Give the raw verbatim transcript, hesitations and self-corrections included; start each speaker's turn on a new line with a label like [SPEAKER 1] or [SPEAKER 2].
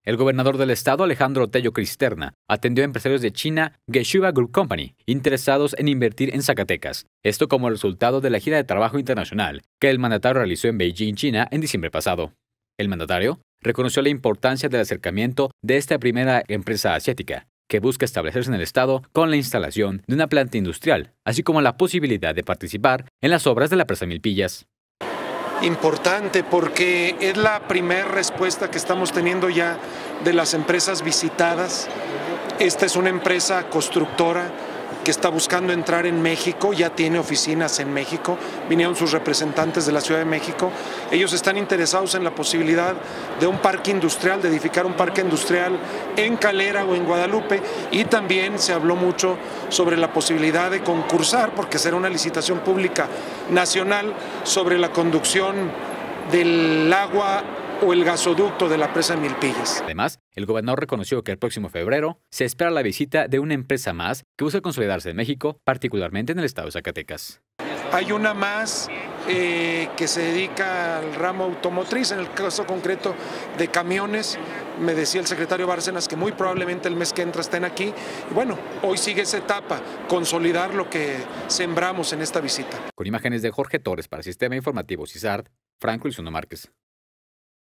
[SPEAKER 1] El gobernador del estado, Alejandro Tello Cristerna, atendió a empresarios de China Geshuba Group Company, interesados en invertir en Zacatecas. Esto como resultado de la gira de trabajo internacional que el mandatario realizó en Beijing, China, en diciembre pasado. El mandatario reconoció la importancia del acercamiento de esta primera empresa asiática, que busca establecerse en el estado con la instalación de una planta industrial, así como la posibilidad de participar en las obras de la presa Milpillas.
[SPEAKER 2] Importante porque es la primera respuesta que estamos teniendo ya de las empresas visitadas. Esta es una empresa constructora que está buscando entrar en México, ya tiene oficinas en México, vinieron sus representantes de la Ciudad de México. Ellos están interesados en la posibilidad de un parque industrial, de edificar un parque industrial en Calera o en Guadalupe, y también se habló mucho sobre la posibilidad de concursar, porque será una licitación pública nacional sobre la conducción del agua o el gasoducto de la presa de Milpillas.
[SPEAKER 1] Además, el gobernador reconoció que el próximo febrero se espera la visita de una empresa más que busca consolidarse en México, particularmente en el estado de Zacatecas.
[SPEAKER 2] Hay una más eh, que se dedica al ramo automotriz, en el caso concreto de camiones. Me decía el secretario Bárcenas que muy probablemente el mes que entra estén aquí. Y bueno, hoy sigue esa etapa, consolidar lo que sembramos en esta visita.
[SPEAKER 1] Con imágenes de Jorge Torres para Sistema Informativo CISART, Franco Elizondo Márquez.